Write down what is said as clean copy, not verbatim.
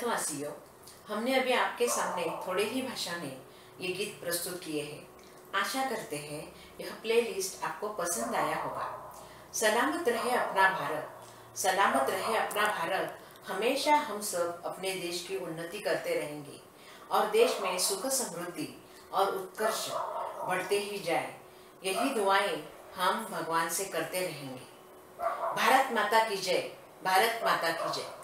भारतवासियों, हमने अभी आपके सामने थोड़े ही भाषा में ये गीत प्रस्तुत किए हैं। आशा करते हैं यह प्लेलिस्ट आपको पसंद आया होगा। सलामत रहे अपना भारत, सलामत रहे अपना भारत। हमेशा हम सब अपने देश की उन्नति करते रहेंगे और देश में सुख समृद्धि और उत्कर्ष बढ़ते ही जाए। यही दुआएं हम भगवान से करते रहेंगे। भारत माता की जय, भारत माता की जय।